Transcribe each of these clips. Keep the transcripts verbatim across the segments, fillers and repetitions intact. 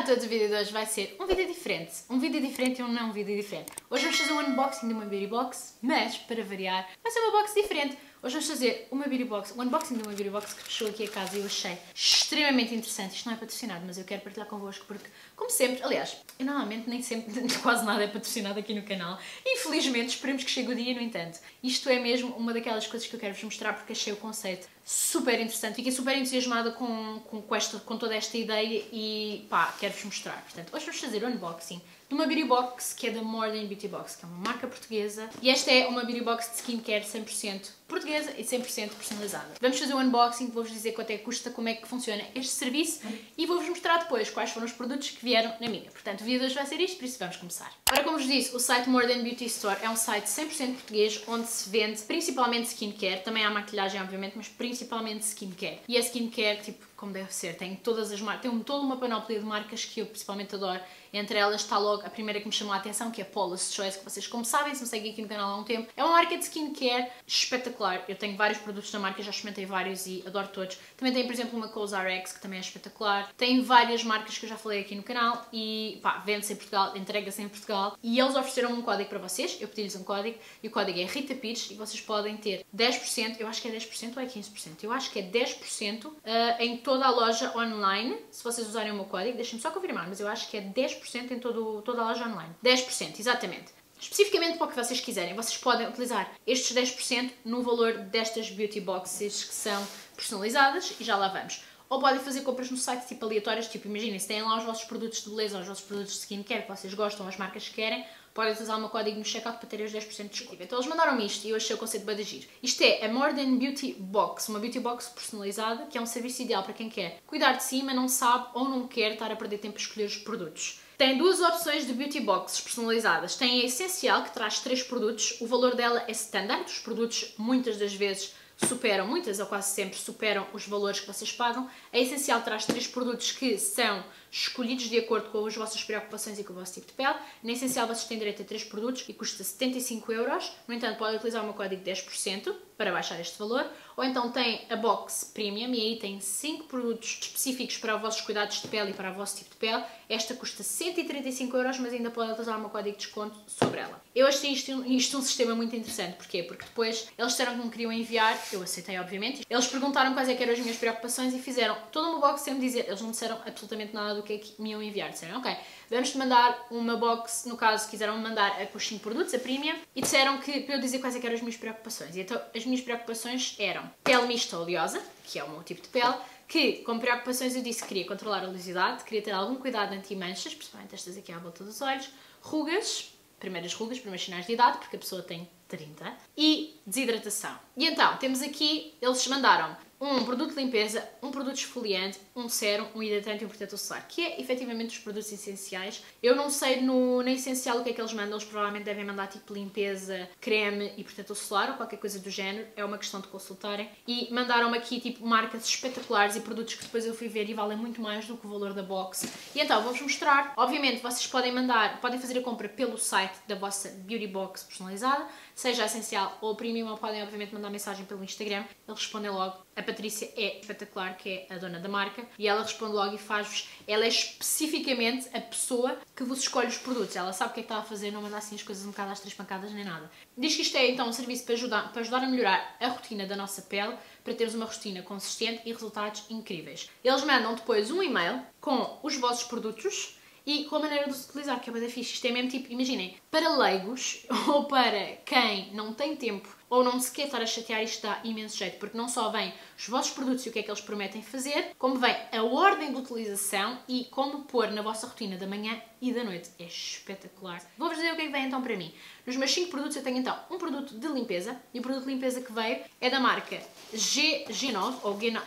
todos, o vídeo de hoje vai ser um vídeo diferente. Um vídeo diferente e um não vídeo diferente. Hoje vamos fazer um unboxing de uma beauty box, mas, para variar, vai ser uma box diferente. Hoje vamos fazer uma beauty box, um unboxing de uma beauty box que fechou aqui a casa e eu achei extremamente interessante. Isto não é patrocinado, mas eu quero partilhar convosco porque, como sempre, aliás, eu normalmente nem sempre, quase nada é patrocinado aqui no canal. Infelizmente, esperemos que chegue o dia, no entanto. Isto é mesmo uma daquelas coisas que eu quero vos mostrar porque achei o conceito super interessante. Fiquei super entusiasmada com, com, com, esta, com toda esta ideia e pá, quero-vos mostrar. Portanto, hoje vamos fazer o unboxing de uma beauty box que é da More Than Beauty Box, que é uma marca portuguesa. E esta é uma beauty box de skincare cem por cento portuguesa e cem por cento personalizada. Vamos fazer um unboxing, vou-vos dizer quanto é que custa, como é que funciona este serviço e vou-vos mostrar depois quais foram os produtos que vieram na minha. Portanto, o vídeo de hoje vai ser isto, por isso vamos começar. Ora, como vos disse, o site More Than Beauty Store é um site cem por cento português, onde se vende principalmente skincare, também há maquilhagem, obviamente, mas principalmente skincare. E a skincare, tipo, como deve ser, tem todas as marcas, tem toda uma panóplia de marcas que eu principalmente adoro. Entre elas está logo a primeira que me chamou a atenção, que é a Paula's Choice, que vocês, como sabem, se me seguem aqui no canal há um tempo, é uma marca de skincare espetacular. Eu tenho vários produtos da marca, já experimentei vários e adoro todos. Também tem, por exemplo, uma CosRx, que também é espetacular. Tem várias marcas que eu já falei aqui no canal e, pá, vende-se em Portugal, entrega-se em Portugal. E eles ofereceram um código para vocês, eu pedi-lhes um código, e o código é Rita Pires, e vocês podem ter dez por cento, eu acho que é dez por cento ou é quinze por cento? Eu acho que é dez por cento uh, em toda a loja online, se vocês usarem o meu código. Deixem-me só confirmar, mas eu acho que é dez por cento em todo, toda a loja online. dez por cento, exatamente. Especificamente para o que vocês quiserem, vocês podem utilizar estes dez por cento no valor destas beauty boxes que são personalizadas, e já lá vamos. Ou podem fazer compras no site tipo aleatórias, tipo, imaginem, se têm lá os vossos produtos de beleza, os vossos produtos de skincare que vocês gostam, as marcas que querem, podem utilizar o meu código no checkout para terem os dez por cento de desconto. Então eles mandaram-me isto e eu achei o conceito bem de giro. Isto é a More Than Beauty Box, uma beauty box personalizada, que é um serviço ideal para quem quer cuidar de si, mas não sabe ou não quer estar a perder tempo a escolher os produtos. Tem duas opções de beauty boxes personalizadas. Tem a Essencial, que traz três produtos. O valor dela é standard. Os produtos, muitas das vezes, superam, muitas ou quase sempre, superam os valores que vocês pagam. A Essencial traz três produtos que são escolhidos de acordo com as vossas preocupações e com o vosso tipo de pele. Na Essencial vocês têm direito a três produtos e custa setenta e cinco euros. No entanto, podem utilizar o meu código dez por cento para baixar este valor. Ou então tem a Box Premium e aí tem cinco produtos específicos para os vossos cuidados de pele e para o vosso tipo de pele. Esta custa cento e trinta e cinco euros, mas ainda podem utilizar o meu código de desconto sobre ela. Eu achei isto, isto um sistema muito interessante. Porquê? Porque depois eles disseram que me queriam enviar, eu aceitei obviamente. Eles perguntaram quais é que eram as minhas preocupações e fizeram toda uma box sem me dizer. Eles não disseram absolutamente nada do que é que me iam enviar. Disseram, ok, vamos-te mandar uma box, no caso quiseram mandar com os cinco produtos, a Premium, e disseram que para eu dizer quais é que eram as minhas preocupações. E então as minhas preocupações eram pele mista oleosa, que é o meu tipo de pele, que como preocupações eu disse que queria controlar a oleosidade, queria ter algum cuidado anti-manchas, principalmente estas aqui à volta dos olhos, rugas, primeiras rugas, primeiros sinais de idade, porque a pessoa tem trinta, e desidratação. E então, temos aqui, eles mandaram um produto de limpeza, um produto esfoliante, um sérum, um hidratante e um protetor solar, que é efetivamente os produtos essenciais. Eu não sei no, na Essencial o que é que eles mandam, eles provavelmente devem mandar tipo limpeza, creme e protetor solar ou qualquer coisa do género, é uma questão de consultarem. E mandaram-me aqui tipo marcas espetaculares e produtos que depois eu fui ver e valem muito mais do que o valor da box. E então, vou-vos mostrar. Obviamente, vocês podem mandar, podem fazer a compra pelo site da vossa beauty box personalizada, seja a Essencial ou a Premium, ou podem obviamente mandar mensagem pelo Instagram, eles respondem logo. A Patrícia é espetacular, que é a dona da marca, e ela responde logo e faz-vos, ela é especificamente a pessoa que vos escolhe os produtos, ela sabe o que é que está a fazer, não manda assim as coisas um bocado às três pancadas nem nada. Diz que isto é então um serviço para ajudar, para ajudar a melhorar a rotina da nossa pele, para termos uma rotina consistente e resultados incríveis. Eles mandam depois um e-mail com os vossos produtos e com a maneira de os utilizar, que é bem fixe. Isto é mesmo tipo, imaginem, para leigos ou para quem não tem tempo ou não se quer estar a chatear, isto dá imenso jeito, porque não só vem os vossos produtos e o que é que eles prometem fazer, como vem a ordem de utilização e como pôr na vossa rotina da manhã e da noite. É espetacular. Vou-vos dizer o que é que vem então para mim. Nos meus cinco produtos eu tenho então um produto de limpeza, e o produto de limpeza que veio é da marca G nove, ou G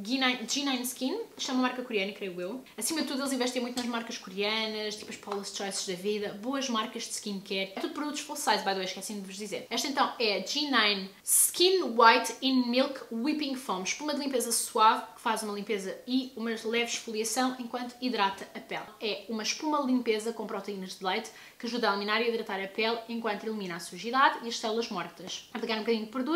nove Skin, isto é uma marca coreana, creio eu. Acima de tudo eles investem muito nas marcas coreanas, tipo as Paula's Choices da vida, boas marcas de skincare. É tudo produtos full size, by the way, esqueci de vos dizer. Esta então é a G nove Skin White in Milk Whipping Foam, espuma de limpeza suave, que faz uma limpeza e uma leve esfoliação enquanto hidrata a pele. É uma espuma de limpeza com proteínas de leite que ajuda a eliminar e hidratar a pele enquanto elimina a sujidade e as células mortas. A pegar um bocadinho de produto,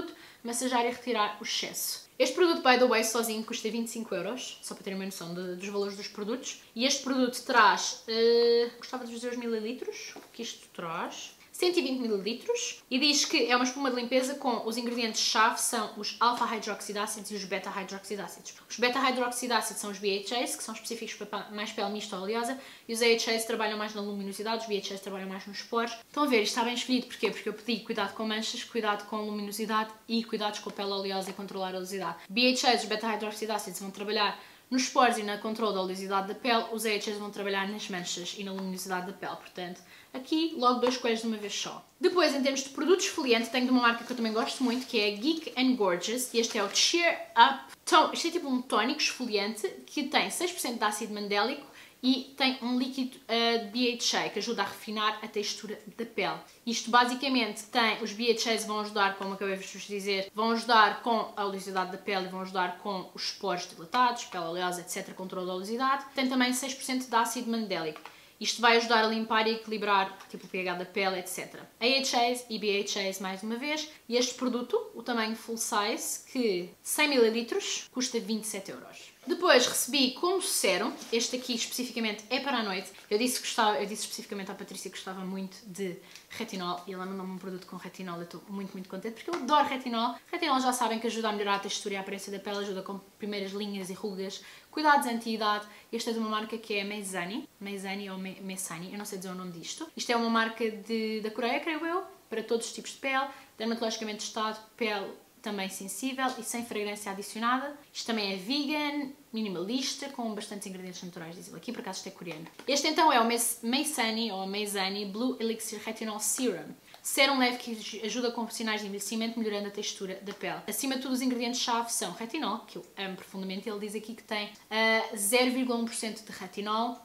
massagear e retirar o excesso. Este produto, by the way, sozinho custa vinte e cinco euros, só para terem uma noção de, dos valores dos produtos. E este produto traz, uh, gostava de dizer os mililitros, que isto traz, cento e vinte mililitros, e diz que é uma espuma de limpeza com os ingredientes-chave são os alfa-hidroxidácidos e os beta-hidroxidácidos. Os beta-hidroxidácidos são os B H As, que são específicos para mais pele mista ou oleosa, e os A H As trabalham mais na luminosidade, os B H As trabalham mais nos poros. Estão a ver, isto está bem escolhido, porquê? Porque eu pedi cuidado com manchas, cuidado com luminosidade e cuidados com a pele oleosa e controlar a oleosidade. B H As, os beta-hidroxidácidos, vão trabalhar nos poros e na controle da oleosidade da pele, os A H As vão trabalhar nas manchas e na luminosidade da pele, portanto, aqui logo dois coelhos de uma vez só. Depois, em termos de produtos esfoliantes, tenho de uma marca que eu também gosto muito, que é a Geek and Gorgeous, e este é o Cheer Up Tone. Isto é tipo um tónico esfoliante que tem seis por cento de ácido mandélico e tem um líquido uh, B H A que ajuda a refinar a textura da pele. Isto basicamente tem, os B H As vão ajudar, como acabei de vos dizer, vão ajudar com a oleosidade da pele e vão ajudar com os poros dilatados, pele oleosa, etcétera, controle da oleosidade. Tem também seis por cento de ácido mandélico. Isto vai ajudar a limpar e equilibrar tipo, o pH da pele, etcétera. A H As e B H As mais uma vez. E este produto, o tamanho full size, que cem mililitros, custa vinte e sete euros. Depois recebi como sérum, este aqui especificamente é para a noite. Eu disse, que gostava, eu disse especificamente à Patrícia que gostava muito de retinol e ela mandou-me um produto com retinol. Eu estou muito, muito contente porque eu adoro retinol. Retinol já sabem que ajuda a melhorar a textura e a aparência da pele, ajuda com primeiras linhas e rugas, cuidados anti-idade. Este é de uma marca que é Meizani, Meizani ou Me Meisani, eu não sei dizer o nome disto. Isto é uma marca de, da Coreia, creio eu, para todos os tipos de pele, dermatologicamente testado, pele também sensível e sem fragrância adicionada. Isto também é vegan, minimalista, com bastantes ingredientes naturais, diz ele aqui, por acaso isto é coreano. Este então é o Meisani, ou Meizani Blue Elixir Retinol Serum. Sérum leve que ajuda com sinais de envelhecimento, melhorando a textura da pele. Acima de tudo, os ingredientes-chave são retinol, que eu amo profundamente. Ele diz aqui que tem uh, zero vírgula um por cento de retinol,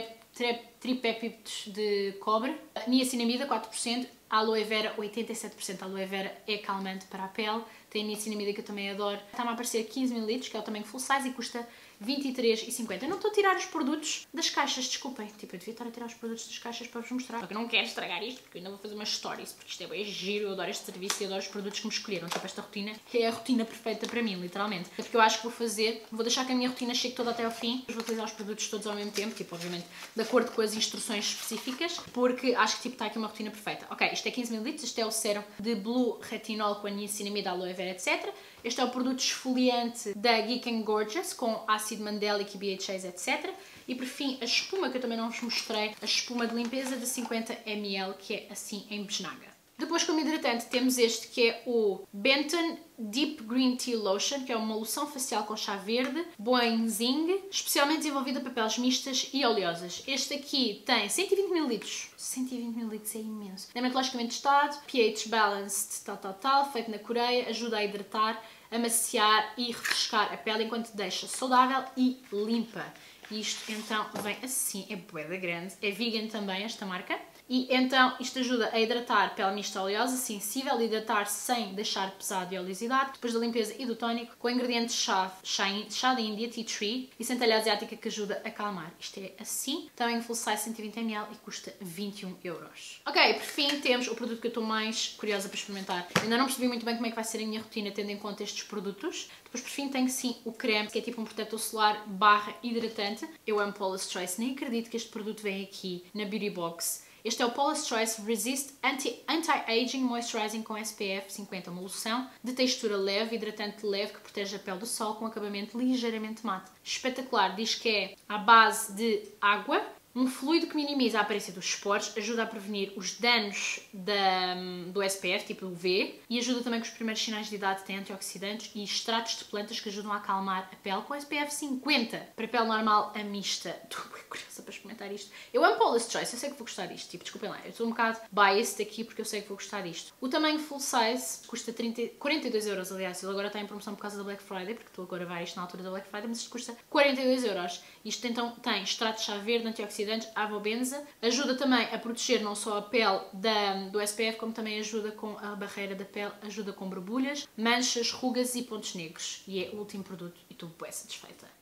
tripéptidos de cobre, niacinamida quatro por cento, aloe vera oitenta e sete por cento. A aloe vera é calmante para a pele. Tem niacinamida que eu também adoro. Está-me a aparecer quinze mililitros, que é o tamanho full size e custa vinte e três reais e cinquenta. Eu não estou a tirar os produtos das caixas, desculpem. Tipo, eu devia estar a tirar os produtos das caixas para vos mostrar. Só que eu não quero estragar isto, porque eu ainda vou fazer umas stories, porque isto é bem giro, eu adoro este serviço e adoro os produtos que me escolheram. Tipo, esta rotina é a rotina perfeita para mim, literalmente. É porque eu acho que vou fazer, vou deixar que a minha rotina chegue toda até ao fim. Vou utilizar os produtos todos ao mesmo tempo, tipo, obviamente, de acordo com as instruções específicas, porque acho que, tipo, está aqui uma rotina perfeita. Ok, isto é quinze mililitros, este é o sérum de Blue Retinol com a niacinamida, aloe vera, etcétera. Este é o produto esfoliante da Geek and Gorgeous, com ácido mandélico e B H As, etcétera. E por fim, a espuma, que eu também não vos mostrei, a espuma de limpeza de cinquenta mililitros, que é assim em besnaga. Depois, como hidratante, temos este que é o Benton Deep Green Tea Lotion, que é uma loção facial com chá verde, Boenzing, especialmente desenvolvida para peles mistas e oleosas. Este aqui tem cento e vinte mililitros. cento e vinte mililitros é imenso. Dermatologicamente testado, pH balanced, tal, tal, tal, feito na Coreia, ajuda a hidratar, amaciar e refrescar a pele enquanto deixa saudável e limpa. Isto então vem assim, é bué da grande, é vegan também esta marca. E então isto ajuda a hidratar pele mista oleosa, sensível, hidratar sem deixar pesado e oleosidade, depois da limpeza e do tónico, com ingredientes-chave, chá, chá da Índia, tea tree, e centelha asiática que ajuda a acalmar. Isto é assim, também full size cento e vinte mililitros e custa vinte e um euros. Ok, por fim temos o produto que eu estou mais curiosa para experimentar. Eu ainda não percebi muito bem como é que vai ser a minha rotina tendo em conta estes produtos. Depois por fim tenho sim o creme, que é tipo um protetor solar barra hidratante. Eu amo Paula's Choice, nem acredito que este produto vem aqui na Beauty Box. Este é o Paula's Choice Resist Anti-Aging Moisturizing com S P F cinquenta, uma loção de textura leve, hidratante leve que protege a pele do sol com acabamento ligeiramente mate. Espetacular, diz que é à base de água, um fluido que minimiza a aparência dos poros, ajuda a prevenir os danos da, do S P F, tipo U V, e ajuda também com os primeiros sinais de idade, tem antioxidantes e extratos de plantas que ajudam a acalmar a pele com S P F cinquenta. Para pele normal, a mista. Estou bem curiosa para experimentar isto. Eu amo Paula's Choice, eu sei que vou gostar disto, tipo, desculpem lá, eu estou um bocado biased aqui porque eu sei que vou gostar disto. O tamanho full size custa trinta, quarenta e dois euros, aliás, ele agora está em promoção por causa da Black Friday, porque estou agora a ver isto na altura da Black Friday, mas isto custa quarenta e dois euros. Isto então tem extrato de chá verde, antioxidantes, avobenza, ajuda também a proteger não só a pele da, do S P F, como também ajuda com a barreira da pele, ajuda com borbulhas, manchas, rugas e pontos negros. E é o último produto e estou bem satisfeita.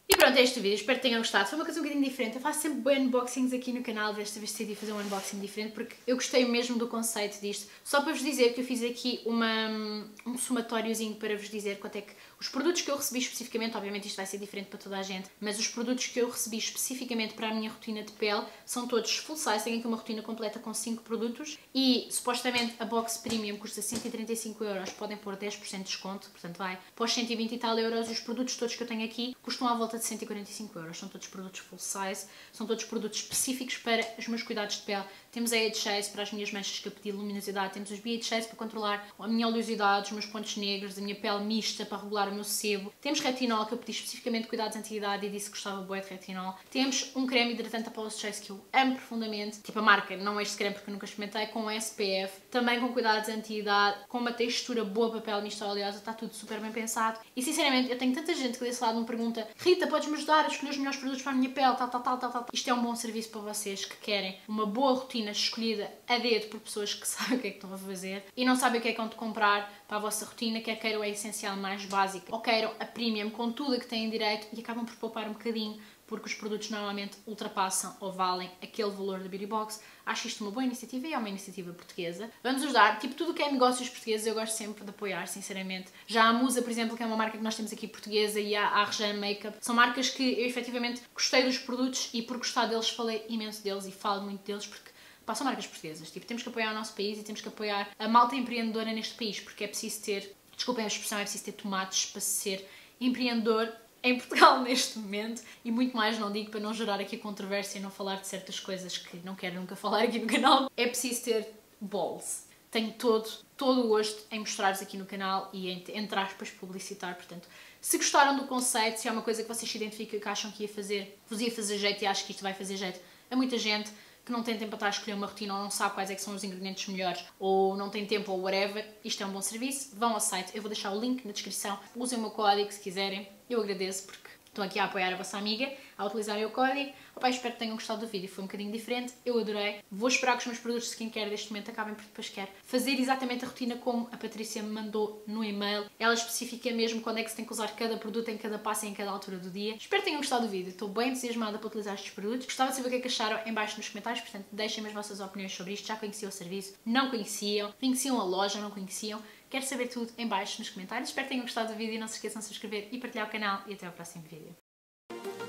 E pronto, é este o vídeo, espero que tenham gostado. Foi uma coisa um bocadinho diferente. Eu faço sempre bem unboxings aqui no canal, desta vez decidi fazer um unboxing diferente porque eu gostei mesmo do conceito disto. Só para vos dizer que eu fiz aqui uma, um somatóriozinho para vos dizer quanto é que os produtos que eu recebi especificamente, obviamente isto vai ser diferente para toda a gente, mas os produtos que eu recebi especificamente para a minha rotina de pele são todos full size, tenho aqui uma rotina completa com cinco produtos e supostamente a box premium custa cento e trinta e cinco euros, podem pôr dez por cento de desconto, portanto vai para os cento e vinte e tal euros e os produtos todos que eu tenho aqui custam à volta de cento e quarenta e cinco euros, são todos produtos full size, são todos produtos específicos para os meus cuidados de pele. Temos a Age Shades para as minhas manchas que eu pedi luminosidade, temos os B H Shades para controlar a minha oleosidade, os meus pontos negros, a minha pele mista para regular o meu sebo. Temos retinol que eu pedi especificamente cuidados anti-idade e disse que gostava bué de retinol. Temos um creme hidratante Apollo's Choice que eu amo profundamente, tipo a marca, não este creme porque eu nunca experimentei, com S P F, também com cuidados anti-idade, com uma textura boa para a pele mista oleosa, está tudo super bem pensado. E sinceramente, eu tenho tanta gente que desse lado me pergunta: Rita, podes-me ajudar a escolher os melhores produtos para a minha pele, tal, tal, tal, tal, tal. Isto é um bom serviço para vocês que querem uma boa rotina escolhida a dedo por pessoas que sabem o que é que estão a fazer e não sabem o que é que vão comprar para a vossa rotina, quer queiram a essencial mais básica ou queiram a premium com tudo a que têm direito e acabam por poupar um bocadinho porque os produtos normalmente ultrapassam ou valem aquele valor da Beauty Box. Acho isto uma boa iniciativa e é uma iniciativa portuguesa. Vamos ajudar, tipo, tudo o que é negócios portugueses eu gosto sempre de apoiar, sinceramente. Já a Musa, por exemplo, que é uma marca que nós temos aqui portuguesa, e a Arjan Makeup, são marcas que eu efetivamente gostei dos produtos e por gostar deles falei imenso deles e falo muito deles porque pá, são marcas portuguesas. Tipo, temos que apoiar o nosso país e temos que apoiar a malta empreendedora neste país porque é preciso ter, desculpem a expressão, é preciso ter tomates para ser empreendedor em Portugal neste momento e muito mais não digo para não gerar aqui controvérsia e não falar de certas coisas que não quero nunca falar aqui no canal. É preciso ter balls. Tenho todo, todo o gosto em mostrar-vos aqui no canal e entre aspas publicitar, portanto, se gostaram do conceito, se é uma coisa que vocês se identificam e que acham que ia fazer, vos ia fazer jeito e acho que isto vai fazer jeito a muita gente, que não tem tempo para estar a escolher uma rotina ou não sabe quais é que são os ingredientes melhores ou não tem tempo ou whatever, isto é um bom serviço, vão ao site, eu vou deixar o link na descrição, usem o meu código se quiserem, eu agradeço porque estão aqui a apoiar a vossa amiga a utilizarem o código. Opa, espero que tenham gostado do vídeo, foi um bocadinho diferente, eu adorei. Vou esperar que os meus produtos de skincare deste momento acabem porque depois quero fazer exatamente a rotina como a Patrícia me mandou no e-mail. Ela especifica mesmo quando é que se tem que usar cada produto em cada passo e em cada altura do dia. Espero que tenham gostado do vídeo, estou bem entusiasmada para utilizar estes produtos. Gostava de saber o que é que acharam em baixo nos comentários, portanto deixem-me as vossas opiniões sobre isto. Já conheciam o serviço? Não conheciam? Conheciam a loja? Não conheciam? Quero saber tudo em baixo nos comentários. Espero que tenham gostado do vídeo, não se esqueçam de se inscrever e partilhar o canal e até ao próximo vídeo.